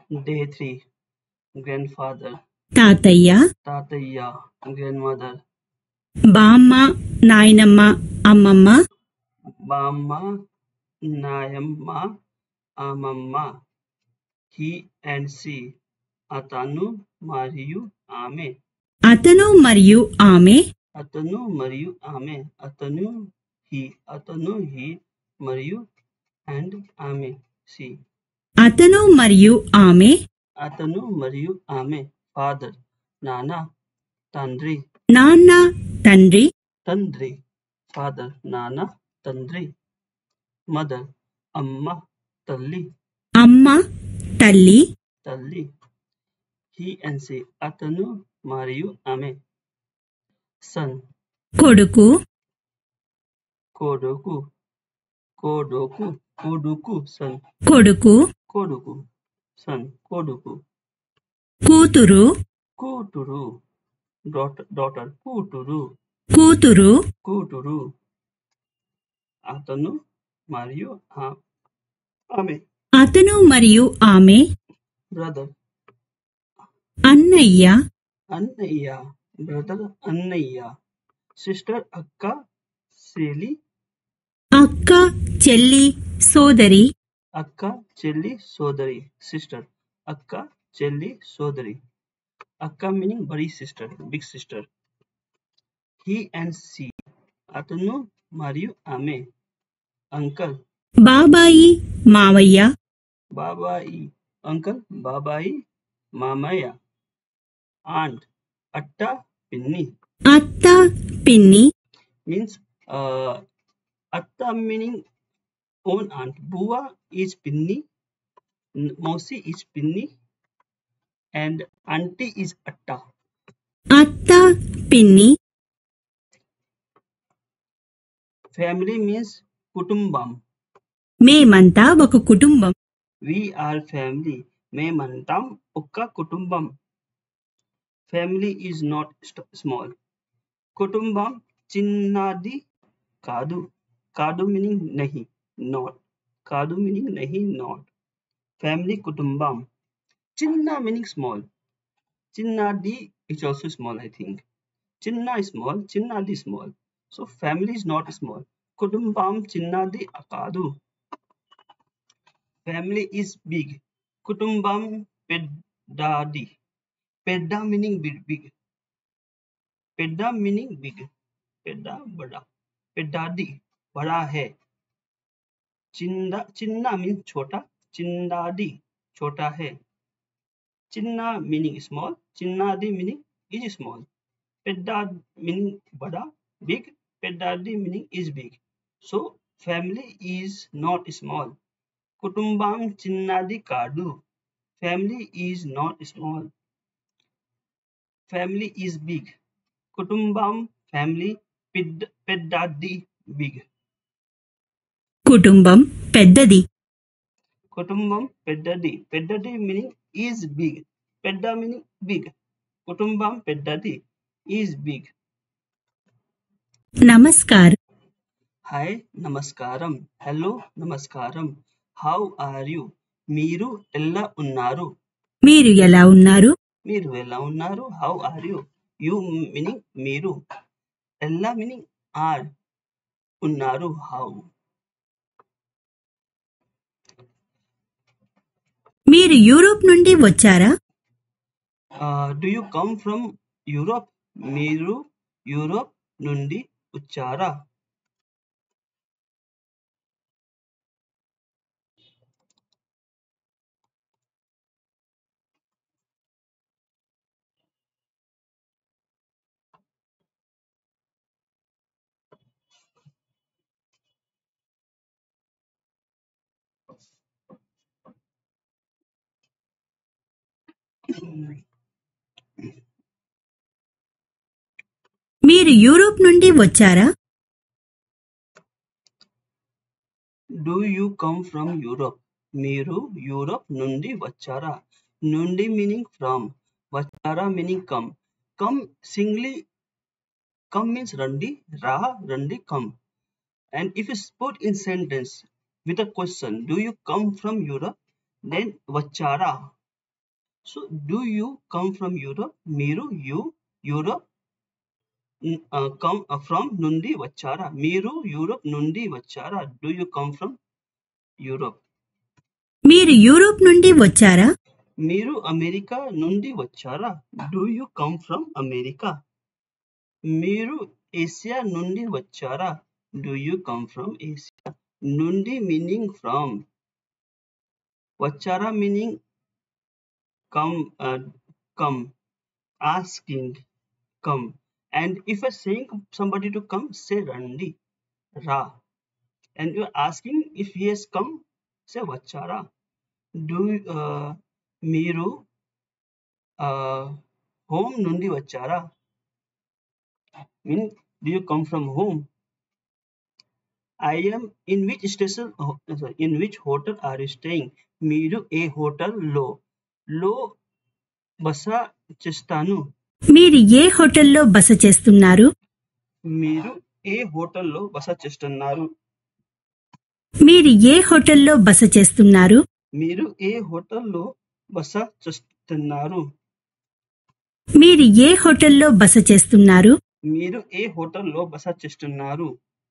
Day 3. Grandfather. తాతయ్య, Tataya. Grandmother. బామ్మ, నాయనమ్మ, అమ్మమ్మ, Bamma. Nayamma. Amamma. He and she. Atanu Mariyu Ame. అతను మరియు ఆమె, Atanu Mariyu Ame. Atanu he Mariyu and Ame she. అతను మరియు ఆమె, Atanu Mariyu Ame. Father. Nana. Tandri. నాన్న, తండ్రి, Tandri. Father. Nana. Tandri. Mother. Amma. Talli. అమ్మ, తల్లి, Talli. He and she. Atanu Mariyu Ame. Son. కొడుకు, Kodoku. Kodoku. Koduku. Son. కొడుకు, Koduku. Son. Koduku. కూతురు, Kuturu. Daughter. Kuturu. కూతురు, Kuturu. Atanu Mariyu Ame. అతను మరియు ఆమె, Brother. అన్నయ్య, Annaya. Brother. Annaya. Sister. Akka. Seli. అక్క, చెల్లి, సోదరి, Akka. Chelli. Sodari. Sister. Akka. Chelli. Sodari. Akka meaning body sister, big sister. He and she. Atanu Mariyu Ame. Uncle. బాబాయి, మావయ్య, Babai. Uncle. Babai. Mamaya. Aunt. Atta. Pinni. అత్త, పిన్ని, Means Atta meaning own aunt. Bua is Pinni. Mausi is Pinni. And auntie is Atta. అత్త, పిన్ని, Family means Kutumbam. మేమంతా ఒక కుటుంబం. We are family. Memantam Ukka Kutumbam. Family is not small. Kutumbam Chinnadi Kadu. Kadu meaning nahi, not. Kadu meaning nahi, not. Family Kutumbam. Chinna meaning small. Chinnadi is also small, I think. Chinna is small, Chinnadi is small. So family is not small. Kutumbam Chinnadi Akadu. Family is big. Kutumbam Peddadi. Pedda meaning big. Pedda meaning big. Pedda bada. Peddadi bada hai. Chinna means chota. Chinnadi chota hai. Chinna meaning small. Chinnadi meaning is small. Pedda meaning bada, big. Peddadi meaning is big. So family is not small. Kutumbam Chinnadi Kadu. Family is not small. Family is big. Kutumbam family Peddadi big. కుటుంబం పెద్దది. Kutumbam Peddadi. Peddadi meaning is big. Pedda meaning big. Kutumbam Peddadi is big. నమస్కారం. Hi, Namaskaram. Hello, Namaskaram. How are you? మీరు ఎలా ఉన్నారు? మీరు ఎలా ఉన్నారు? మీరు ఎలా ఉన్నారు? How are you? You meaning మీరు. ఎలా meaning are. ఉన్నారు how. మీరు యూరోప్ నుండి వచ్చారా? Do you come from Europe? మీరు యూరోప్ నుండి వచ్చారా? మీరు యూరోప్ నుండి వచ్చారా? Do you come from Europe? మీరు యూరోప్ నుండి వచ్చారా? నుండి meaning from. వచ్చారా meaning come. Come singly. Come means రండి. రా రండి come. And if you put in sentence with a question, do you come from Europe? Then vachara. So do you come from Europe? మీరు Europe come from నుండి వచ్చారా? మీరు Europe నుండి వచ్చారా? Do you come from Europe? మీరు Europe నుండి వచ్చారా? మీరు అమెరికా నుండి వచ్చారా? Do you come from America? మీరు ఏసియా నుండి వచ్చారా? Do you come from Asia? నుండి మీనింగ్ ఫ్రమ్, వచ్చారా meaning come, asking come, and if you're saying somebody to come, say randi, ra, and you're asking if he has come, say vachara. Do మీరు home నుండి వచ్చారా? Mean, do you come from home? I am in which station, in which hotel are you staying? మీరు ఏ హోటల్లో బస చేస్తాను? మీరు ఏ హోటల్లో బస చేస్తున్నారు? మీరు ఏ హోటల్లో బస చేస్తున్నారు? మీరు ఏ హోటల్లో బస చేస్తున్నారు? మీరు ఏ హోటల్లో బస చేస్తున్నారు? మీరు ఏ హోటల్లో బస చేస్తున్నారు? మీరు ఏ హోటల్లో బస చేస్తున్నారు?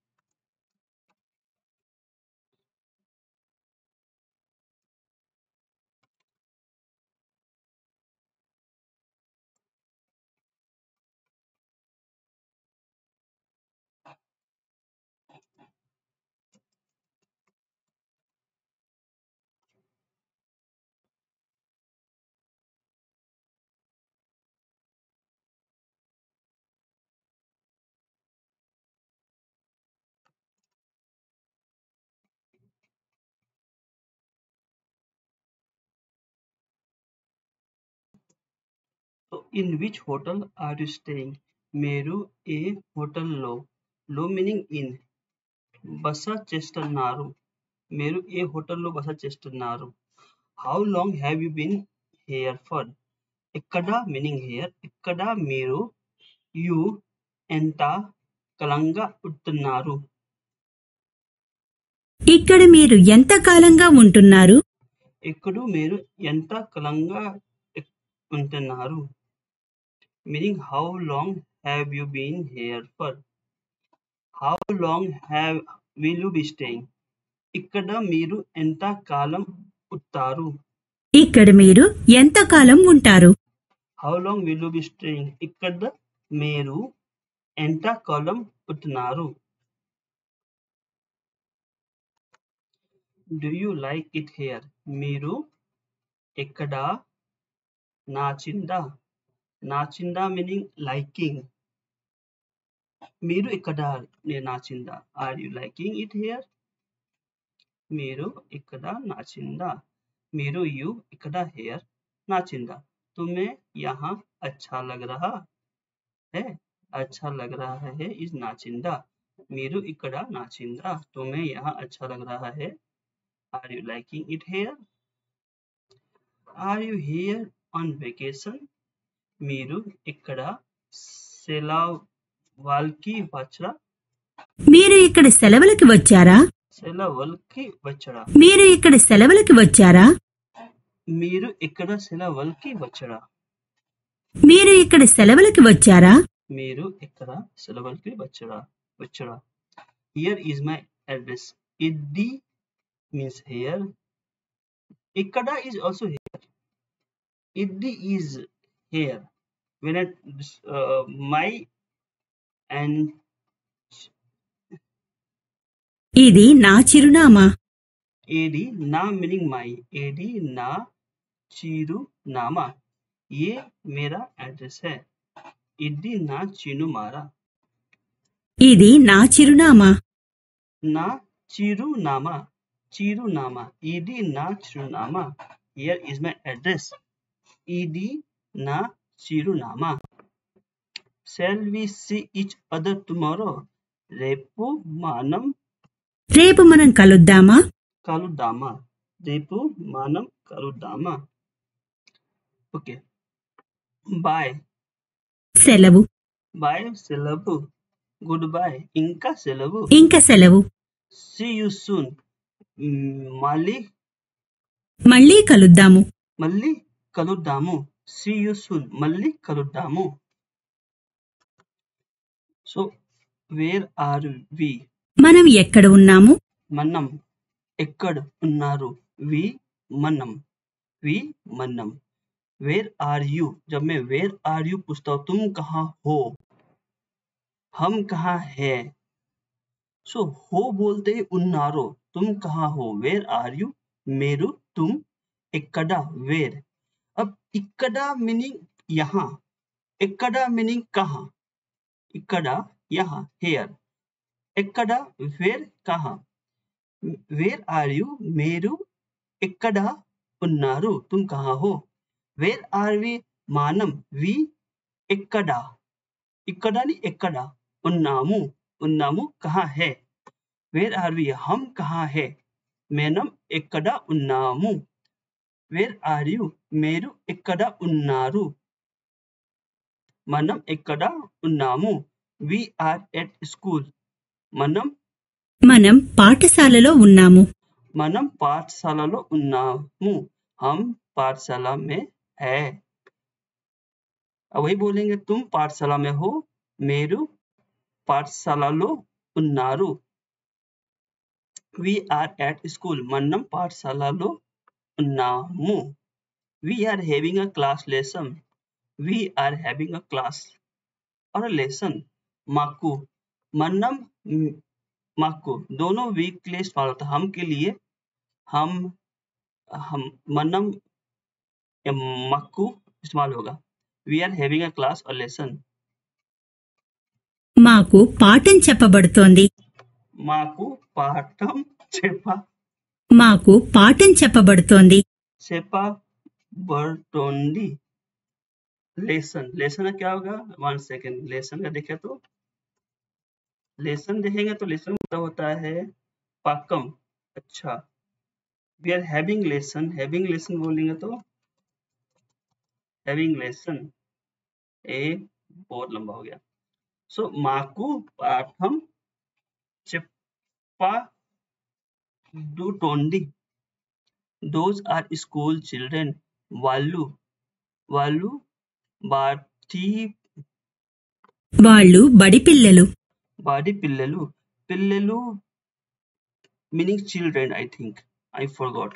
So, in which hotel are you staying? మీరు ఏ హోటల్లో, లో మీనింగ్ ఇన్, బస చేస్తున్నారు? మీరు ఏ హోటల్లో బస చేస్తున్నారు? How long have you been here for? ఎక్కడ మీనింగ్ హియర్, ఎక్కడ మీరు యు ఎంత కాలంగా ఉంటున్నారు? ఇక్కడ మీరు ఎంత కాలంగా ఉంటున్నారు? ఇక్కడ మీరు ఎంత కాలంగా ఉంటున్నారు? Meaning, how long have you been here for? How long will you be staying? ఇక్కడ మీరు ఎంత కాలం ఉంటారు? ఇక్కడ మీరు ఎంత కాలం ఉంటారు? How long will you be staying? ఇక్కడ మీరు ఎంత కాలం ఉంటున్నారు? Do you like it here? మీరు ఎక్కడ నచ్చిందా? నచ్చిందా మీనింగ్ లైకింగ్. మీరు ఇక్కడ నచ్చిందా? Are you liking it here? మీరు ఇక్కడ నచ్చిందా? మీరు యు ఇక్కడ హియర్ నచ్చిందా? तुम्हें यहाँ अच्छा लग रहा है? अच्छा लग रहा है इज नाचिंदा. మీరు ఇక్కడ నచ్చిందా? तुम्हें यहाँ अच्छा लग रहा है. Are you liking it here? Are you here on vacation? మీరు ఇక్కడ సెలవులకి వచ్చారా? మీరు ఇక్కడ సెలవులకి వచ్చారా? సెలవులకి వచ్చారా? మీరు ఇక్కడ సెలవులకి వచ్చారా? మీరు ఇక్కడ సెలవులకి వచ్చారా? మీరు ఇక్కడ సెలవులకి వచ్చారా? మీరు ఇక్కడ సెలవులకి వచ్చారా? Here is my address. Iddi means here. Ikkada is also here. Iddi is here. When my and ఇది నా చిరునామా. ఏడి నా మీనింగ్ మై. ఏడి నా చిరునామా. ये मेरा एड्रेस है. इड्डी ना चिनुमारा. ఇది నా చిరునామా. నా చిరునామా. చిరునామా. ఇది నా చిరునామా. Here is my address. ఇది నా చిరునామా. Shall we see each other tomorrow? రేపు మనం కలుద్దామా? కలుద్దామా. రేపు మనం కలుద్దామా. ఓకే. బాయ్. సెలవు. బాయ్ సెలవు. గుడ్ బై ఇంకా సెలవు. See you soon. మళ్ళీ కలుద్దాము. మళ్ళీ కలుద్దాము. See you soon. మళ్ళీ కలుద్దాము. So where are we? మనం ఎక్కడ ఉన్నాము? మనం ఎక్కడ ఉన్నారు? we మనం మనం. Where are you? जब मैं where are you पूछता हूँ तुम कहाँ हो, हम कहाँ है. So हो बोलते हैं उन्नारो. तुम कहाँ हो? Where are you? मेरू तुम. ikkada where. अब ikkada मीनिंग यहाँ, ikkada मीनिंग कहाँ. ikkada यहाँ here. ekkada where कहाँ. Where are you? मेरू ikkada उन्नारू. तुम कहाँ हो. Where are we? मानम we ikkada. ikkada नहीं ekkada. उन्नामू. उन्नामू कहाँ है. Where are we? हम कहाँ है. मैनम ekkada उन्नामू. Where are you? Meru ekkada उन्नारू. మనం ఎక్కడ ఉన్నాము. We are at school. మనం పాఠశాలలో ఉన్నాము. మనం పాఠశాలలో ఉన్నాము. हम पाठशाला में है. वही बोलेंगे तुम पाठशाला में हो. मेरू పాఠశాలలో ఉన్నారు. We are at school. మనం పాఠశాలలో ఉన్నాము. We are having a class lesson. We are having a class or a lesson. మాకు మనం మాకు दोनों वीकली इस्तेमाल होता है. हम के लिए हम మనం మాకు इस्तेमाल होगा. We are having a class or lesson. మాకు పాఠం చెప్పబడుతోంది. మాకు పాఠం మాకు పాఠం చెప్పబడుతోంది. చెప్పబడుతోంది. लेसन. लेसन का क्या होगा? 1 सेकेंड. लेसन का देखें तो लेसन देखेंगे तो लेसन होता है पाकम. अच्छा, we are having lesson. Having lesson बोलेंगे तो हैविंग लेसन ए बहुत लंबा हो गया. सो माकू Patham చెప్పబడుతోంది. Those are school children. వాళ్ళు వాళ్ళు బడి పిల్లలు. బడి పిల్లలు. పిల్లలు meaning children. I think I forgot.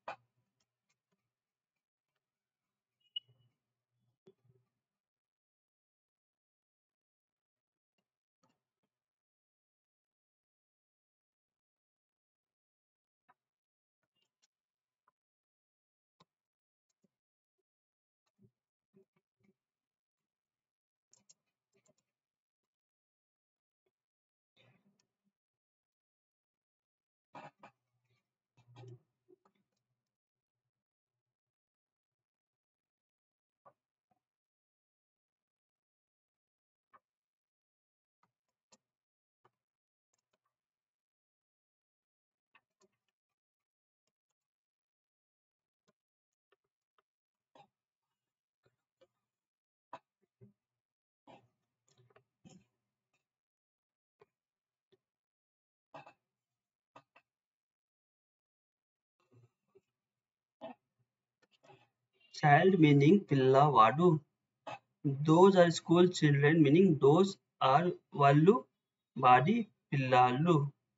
Child meaning పిల్లవాడు. Those are school children meaning those are వాళ్ళు బడి పిల్లలు.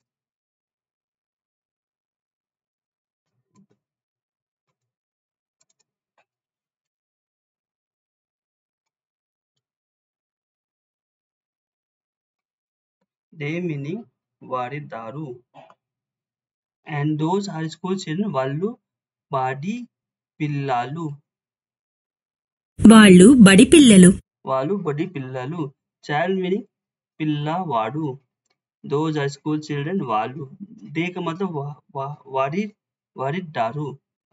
They meaning వారిదారు. And those are school children వాళ్ళు బడి పిల్లలు. వాళ్ళు బడి పిల్లలు. వాళ్ళు బడి పిల్లలు. Child meaning పిల్లవాడు. Those are school children వాళ్ళు. They का मतलब వారిదారు.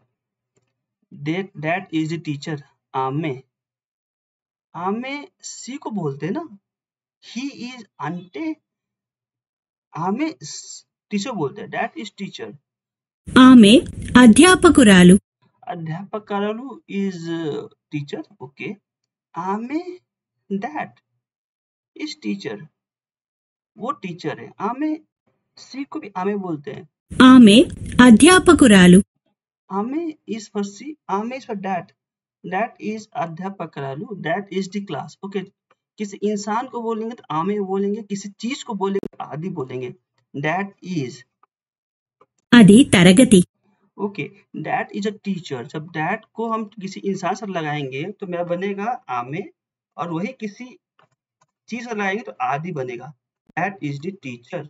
That is the teacher. आमे. आमे सी को बोलते हैं ना. He is ante. आमे टीचर बोलते हैं. That is teacher. ఆమె అధ్యాపకురాలు. अध्यापकारालू is teacher. Okay. आमे that is teacher. वो टीचर है. आमे सी को भी आमे बोलते हैं. ఆమె అధ్యాపకురాలు. आमे is for सी. आमे is for that. That is अध्यापकरालू, that is the class. Okay, किसी इंसान को बोलेंगे तो आमे बोलेंगे, किसी चीज को बोलेंगे तो आदि बोलेंगे। दैट इज, అది తరగతి. Okay, that is a teacher. जब दैट को हम किसी इंसान से लगाएंगे तो मैं बनेगा आमे, और वही किसी चीज से लगाएंगे तो आदि बनेगा। That is the teacher.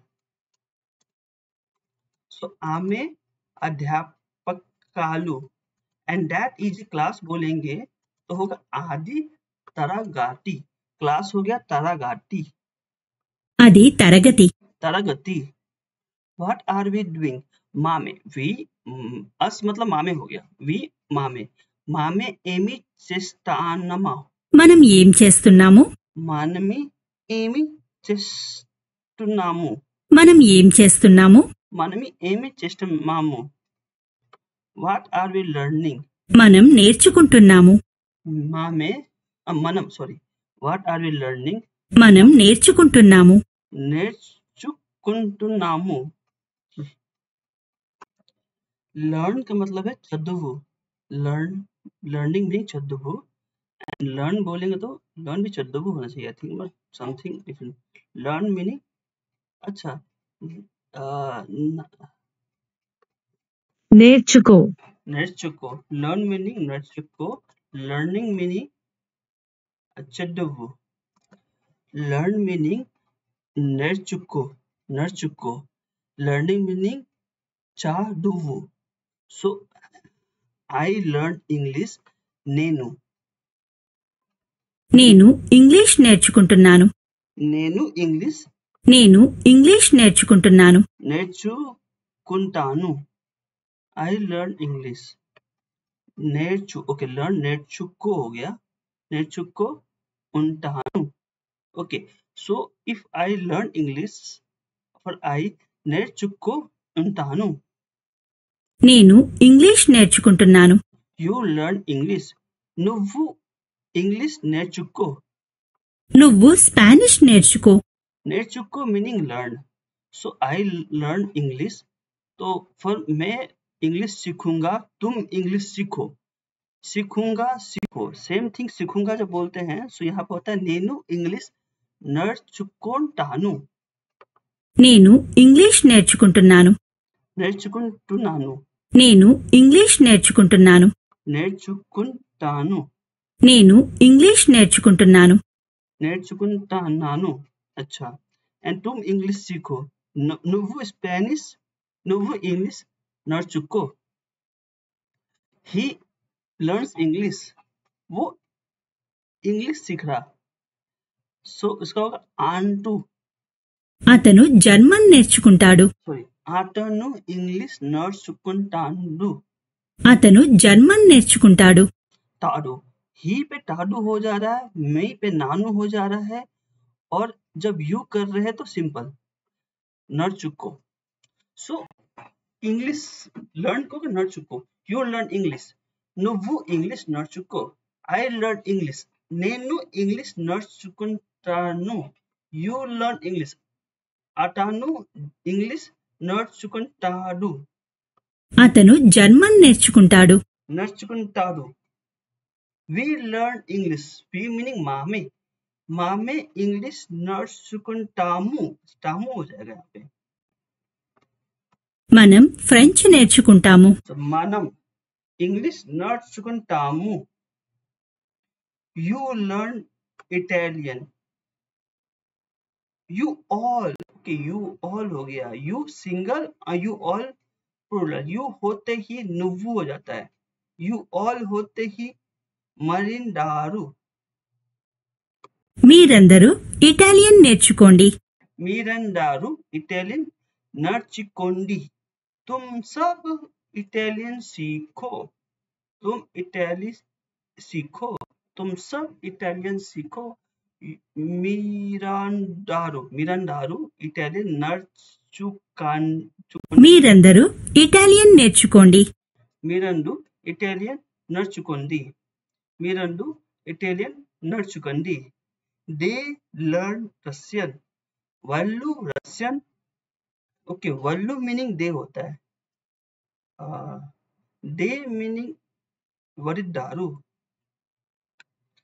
So आमे अध्यापकालू एंड दैट इज क्लास बोलेंगे तो होगा आदि तरागाटी। क्लास हो गया तरागाटी, అది తరగతి. तरागति। व्हाट आर वी डूइंग, मामे, वी, अस मतलब मामे हो गया, वी मामे, मामे एमी चेस्तानमा, మనం ఏం చేస్తున్నాము? मानमी एमी चेस्టున్నాము, మనం ఏం చేస్తున్నాము? మనమి ఏమి చేస్తున్నాము। వాట్ ఆర్ వి లెర్నింగ్, మనం నేర్చుకుంటున్నాము. మామే, మనం, sorry, what are we learning, మనం నేర్చుకుంటున్నాము. నేర్చుకుంటున్నాము। लर्न का मतलब है చదువు, लर्न, लर्निंग भी చదువు, एंड लर्न बोलेंगे तो लर्न भी చదువు होना चाहिए, I think, but something different. Learn meaning, अच्छा, నేర్చుకో. నేర్చుకో, लर्न मीनिंग నేర్చుకో, लर्निंग मीनिंग చదువు, लर्न मीनिंग నేర్చుకో, నేర్చుకో, लर्निंग मीनिंग చదువు। సో ఐ లర్న్ ఇంగ్లీష్, నేను, నేను ఇంగ్లీష్ నేర్చుకుంటున్నాను. నేను ఇంగ్లీష్ నేను ఇంగ్లీష్ నేర్చుకుంటున్నాను. నేర్చుకుంటాను, आई लर्न इंग्लिश। నేర్చు, ओके, लर्न నేర్చుకో हो गया, నేర్చుకో ఉంటాను। Okay, so if I learn English for I నేర్చుకో ఉంటాను। నేను ఇంగ్లీష్ నేర్చుకుంటున్నాను. యూ లర్న్ ఇంగ్లీష్, నువ్వు ఇంగ్లీష్ నేర్చుకో। నువ్వు స్పానిష్ నేర్చుకో. నేర్చుకో meaning learn, so I learn English, तो फिर मैं इंग्लिश सीखूंगा, तुम इंग्लिश सीखो। सीखूंगा, सीखो, सेम थिंग, सीखूंगा जब बोलते हैं सो यहाँ पे होता है नेनु इंग्लिश నేర్చుకుంటాను, నేను ఇంగ్లీష్ నేర్చుకుంటున్నాను. నేర్చుకుంటున్నాను, నేను ఇంగ్లీష్ నేర్చుకుంటున్నాను. నేర్చుకుంటాను, నేను ఇంగ్లీష్ నేర్చుకుంటున్నాను. నేర్చుకుంటున్నాను। अच्छा, एंड तुम इंग्लिश सीखो, నువ్వు స్పానిష్, నువ్వు ఇంగ్లీష్ నేర్చుకో। ही लर्न्स इंग्लिश, वो इंग्लिश सीख रहा, सो इसका होगा आंटू, అతను జర్మన్ నేర్చుకుంటాడు. सॉरी, అతను ఇంగ్లీష్ నేర్చుకుంటాడు, అతను జర్మన్ నేర్చుకుంటాడు. टाडू, ही पे टाडू हो जा रहा है, मैं पे नानू हो जा रहा है, और जब यू कर रहे हैं तो सिंपल నేర్చుకో। सो इंग्लिश लर्न को నేర్చుకో, यू लर्न इंग्लिश, నువ్వు ఇంగ్లీష్ నేర్చుకో, ఐ లర్న్ ఇంగ్లీష్, నేను ఇంగ్లీష్ నేర్చుకుంటాను, యూ లర్న్ ఇంగ్లీష్, అతను ఇంగ్లీష్ నేర్చుకుంటాడు, అతను జర్మన్ నేర్చుకుంటాడు. నేర్చుకుంటాడు। We learn English, we meaning मामे, मामे इंग्लिश నేర్చుకుంటాము, టాము हो जाएगा यहाँ पे। మనం ఫ్రెంచ్ నేర్చుకుంటాము. So, మనం ఇంగ్లీష్ నేర్చుకుంటాము। You learn Italian, you all, okay, you all हो गया, यू सिंगल और यू ऑल प्लूरल, यू होते ही నువ్వు हो जाता है, यू ऑल होते ही మరిండారు, మీరందరూ ఇటాలియన్ నేర్చుకోండి. మీరందరూ ఇటాలియన్ నేర్చుకోండి, तुम सब इटालियन सीखो, तुम इटाली सीखो, तुम सब इटालियन सीखो। మీరందరూ, మీరందరూ ఇటాలియన్ మీరందరూ ఇటాలియన్ నేర్చుకోండి. మీరందరూ ఇటాలియన్ నేర్చుకోండి, మీరందరూ ఇటాలియన్ నేర్చుకోండి। దే లర్న్ రష్యన్, వాళ్ళు రష్యన్, ओके, वल्लू मीनिंग दे होता है, दे मीनिंग वरिदारू,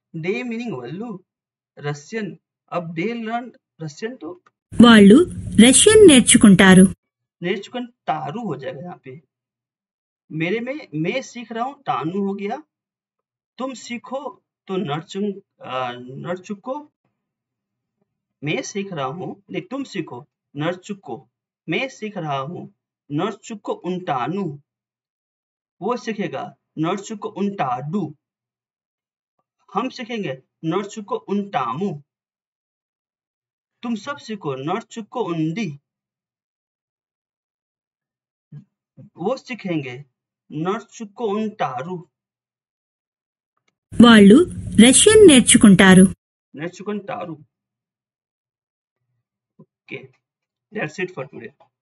డే మీనింగ్ వాళ్ళు రష్యన్ अब they learned रशियन तो వాళ్ళు రష్యన్ నేర్చుకుంటారు. నేర్చుకుంటారు हो जाएगा यहाँ पे. मेरे में मैं सीख रहा हूँ तानू हो गया. तुम सीखो तो नरचुको. मैं सीख रहा हूँ नहीं तुम सीखो नरचुको. मैं सीख रहा हूँ नरचुको उन्टानु. वो सीखेगा नरचुको उन्टाडू. हम सीखेंगे नरचुको उन्टामू. तुम सब सीखो नरचुको उंडी. वो सीखेंगे नरचुको उन्टारू. వాళ్ళు రష్యన్ నేర్చుకుంటారు. నేర్చుకుంటారు. Okay, that's it for today.